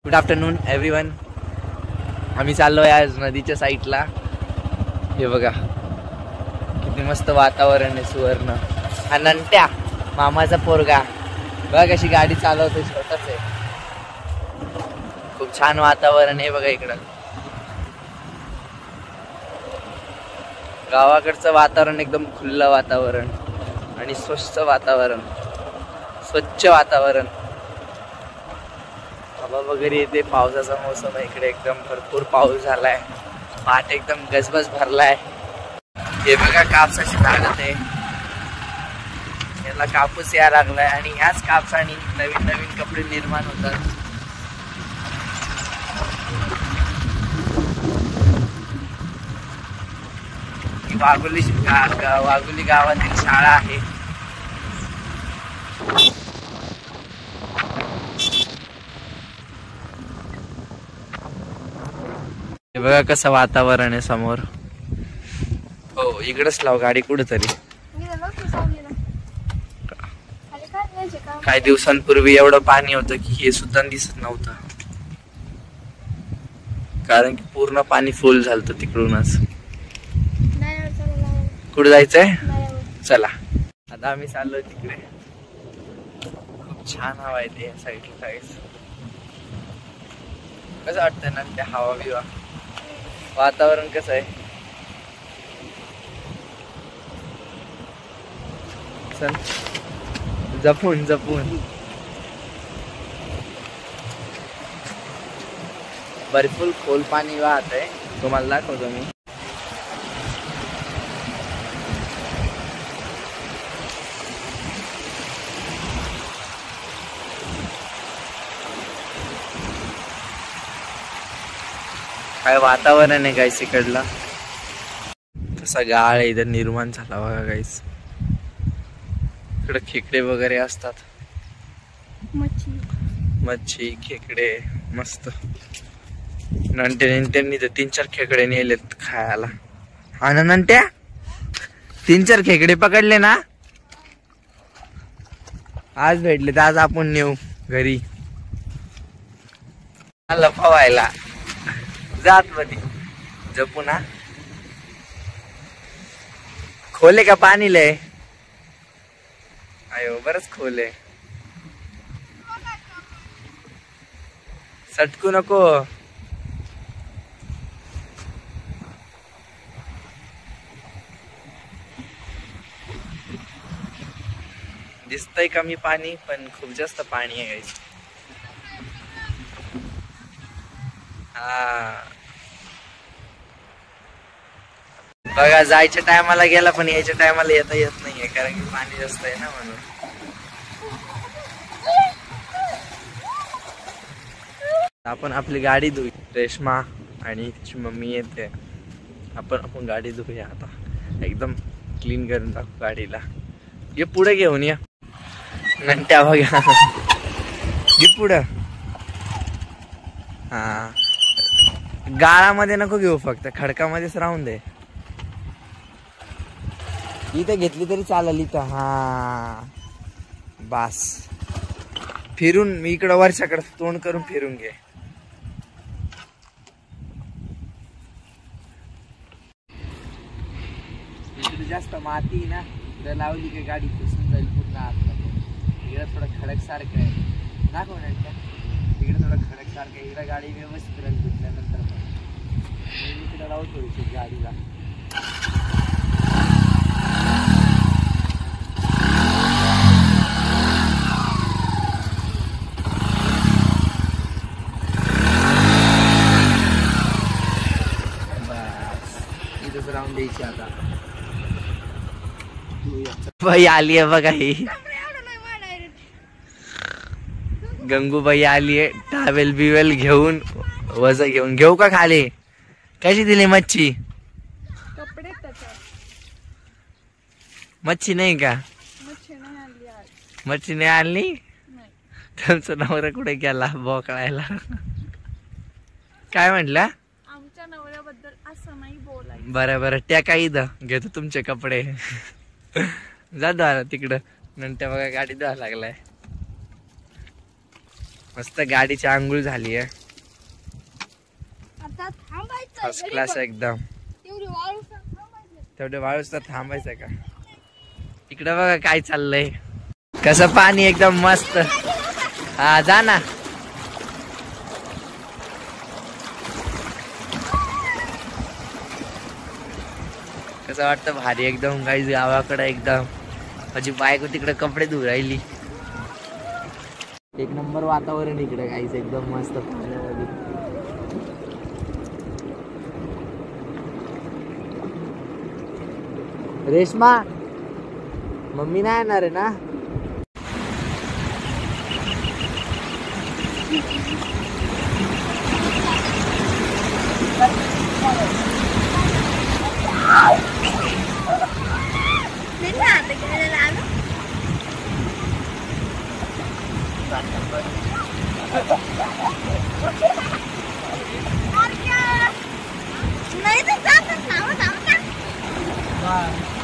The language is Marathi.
Good afternoon everyone. आम्ही चाललोय आज नदीच्या साईडला. हे बघा किती मस्त वातावरण आहे. सुवर्ण हा नंट्या मामाचा पोरगा बघा कशी गाडी चालवते. छोटाच आहे. खूप छान वातावरण आहे बघा इकडं. गावाकडचं वातावरण एकदम खुल्लं वातावरण आणि स्वच्छ वातावरण. हवा वगैरे येते. पावसाचा मोसम आहे इकडे. एकदम भरपूर पाऊस झालाय. पाट एकदम गजबज भरलाय. हे बघा कापसाची झाडत आहे. याला कापूस यायला लागलाय आणि ह्याच कापसाने नवीन नवीन कपडे निर्माण होतात. वाघोली गावातील शाळा आहे. हे बघा कसं वातावरण आहे समोर. हो इकडेच लाव गाडी कुठेतरी. काही दिवसांपूर्वी एवढं पाणी होतं की हे सुद्धा दिसत नव्हतं. कारण की पूर्ण पाणी फुल झालं तिकडूनच. कुठे जायचंय? चला आता आम्ही चाललोय तिकडे. खूप छान हवा येते या साईडला. काहीच कसं वाटतंय ना त्या हवा बिवा. वातावरण कसं आहे. चल जपून जपून. भरपूर खोल पाणी वाहत आहे. तुम्हाला दाखवतो मी. काय वातावरण आहे गाईस इकडला. तसा गाळ इथं निर्माण झाला बघा गाईस. इकडे खेकडे वगैरे असतात. मच्छी खेकडे मस्त. नंट्यांनी तर 3-4 खेकडे नेलेत खायला. हा ना नंट्या 3-4 खेकडे पकडले ना आज भेटले तर आज आपण नेऊ घरी लपवायला. जात मध्ये जपू ना. खोले का पाणी लय. अयो बरच खोल आहे. सटकू नको. दिसतंय कमी पाणी पण खूप जास्त पाणी आहे. हा बघा जायच्या टायमाला गेला पण यायच्या टायमाला येता येत नाहीये कारण की पाणी जास्त आहे ना म्हणून. आपण आपली गाडी धुई. रेश्मा आणि तिची मम्मी येते. आपण गाडी धुऊया आता. एकदम क्लीन करून टाकू गाडीला. ये पुढे घेऊन या नंट्या बघा. ये पुढं. हा गाळामध्ये नको घेऊ. फक्त खडकामध्येच राहून दे. इथं घेतली तरी चालेल. इथं हा बास. फिरून मी इकडं वरच्याकडे तोंड करून फिरून घे. इकडे जास्त माती ना. इकडे लावली की गाडी पुसून जाईल पूर्ण आतमध्ये. इकडे थोडं खडक सारखं आहे. दाखव ना इकडे थोडं खडक सारखं आहे. इकडे गाडी व्यवस्थित राहील धुतल्यानंतर. पण इकडे लावू थोडीशी गाडीला. राऊंड द्यायची आता. बाई आली आहे बघा. ही गंगूबाई आली आहे. टावेल बिवेल घेऊन वजा घेऊन. घेऊ का खाली. कशी दिली मच्छी. मच्छी नाही का. मच्छी नाही आणली. त्यांचा नवरा कुठे गेला बोकळायला. काय म्हटलं. बरं बरं त्या काही घेतो तुमचे कपडे. जा द्वारा तिकडं. नंतर बघा गाडी धुवा लागलाय. मस्त गाडीची आंघोळ झाली आहे. फर्स्ट क्लास एकदम. तेवढे वाळूच तर थांबायचं का. इकडे बघा काय चाललंय. कसं पाणी एकदम मस्त. हा जा ना. कसं वाटतं भारी एकदम काही गावाकडे एकदम. माझी बायको तिकडे कपडे धुवून राहिली. एक नंबर वातावरण इकडे काहीच एकदम मस्त पाण्यामध्ये. रेश्मा मम्मी नाही येणार आहे ना. नाही तर जातच ना.